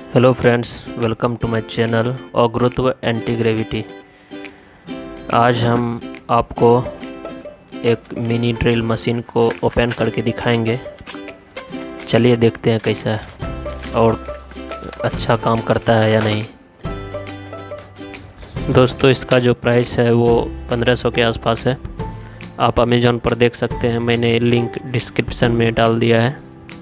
Hello friends, welcome to my channel अग्रुत्व-एंटीग्रेविटी। आज हम आपको एक मिनी ड्रिल मशीन को ओपन करके दिखाएंगे। चलिए देखते हैं कैसा है और अच्छा काम करता है या नहीं। दोस्तों, इसका जो प्राइस है वो 1500 के आसपास है। आप अमेज़ॉन पर देख सकते हैं, मैंने लिंक डिस्क्रिप्शन में डाल दिया है।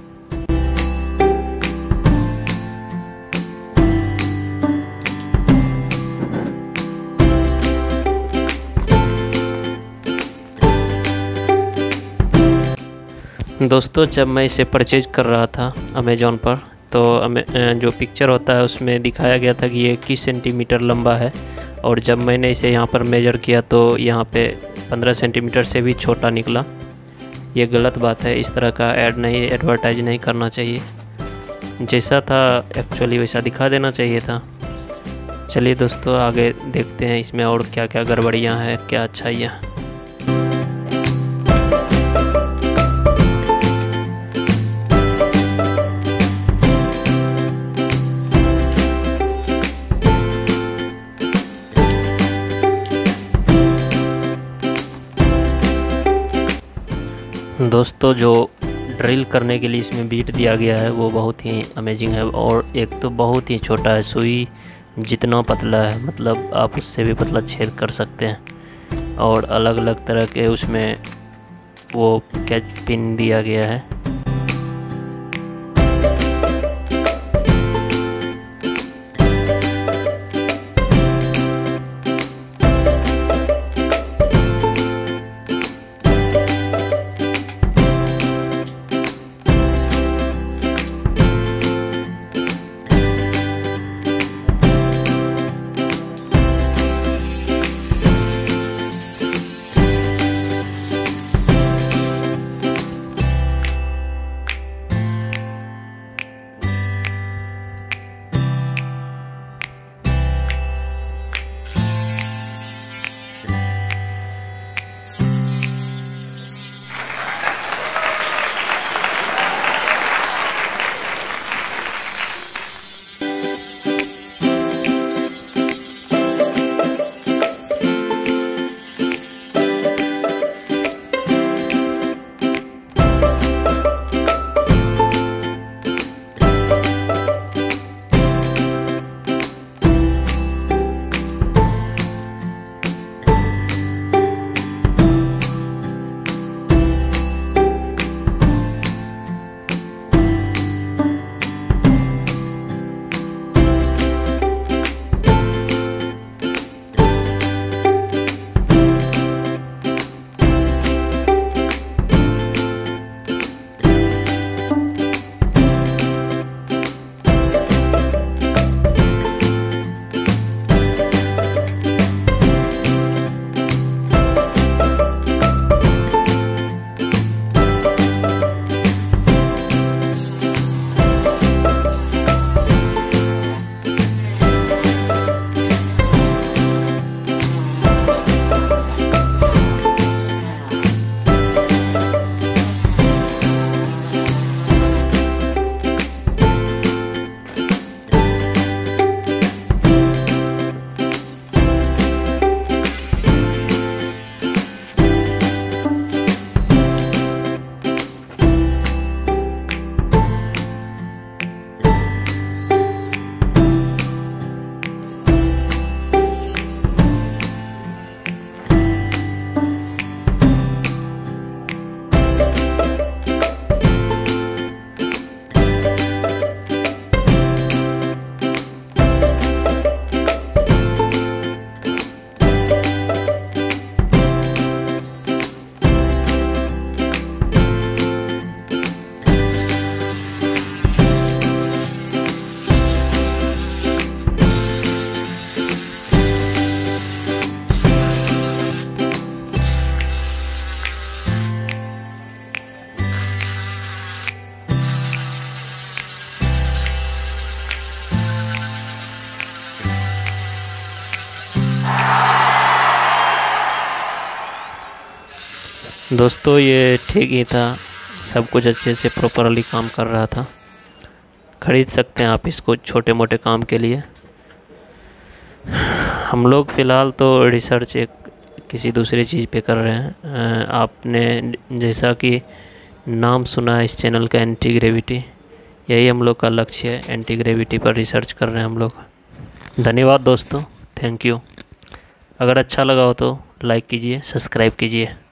दोस्तों, जब मैं इसे परचेज कर रहा था अमेज़ॉन पर, तो जो पिक्चर होता है उसमें दिखाया गया था कि ये 21 सेंटीमीटर लंबा है, और जब मैंने इसे यहाँ पर मेजर किया तो यहाँ पे 15 सेंटीमीटर से भी छोटा निकला। ये गलत बात है, इस तरह का एडवर्टाइज नहीं करना चाहिए। जैसा था एक्चुअली वैसा दिखा देना चाहिए था। चलिए दोस्तों, आगे देखते हैं इसमें और क्या क्या गड़बड़ियाँ हैं, क्या अच्छाइयाँ। दोस्तों, जो ड्रिल करने के लिए इसमें बीट दिया गया है वो बहुत ही अमेजिंग है, और एक तो बहुत ही छोटा है। सुई जितना पतला है, मतलब आप उससे भी पतला छेद कर सकते हैं। और अलग अलग तरह के उसमें वो कैच पिन दिया गया है। दोस्तों, ये ठीक ही था, सब कुछ अच्छे से प्रॉपरली काम कर रहा था। ख़रीद सकते हैं आप इसको छोटे मोटे काम के लिए। हम लोग फ़िलहाल तो रिसर्च एक किसी दूसरी चीज़ पे कर रहे हैं। आपने जैसा कि नाम सुना है इस चैनल का एंटी यही हम लोग का लक्ष्य है, एंटी पर रिसर्च कर रहे हैं हम लोग। धन्यवाद दोस्तों, थैंक यू। अगर अच्छा लगा हो तो लाइक कीजिए, सब्सक्राइब कीजिए।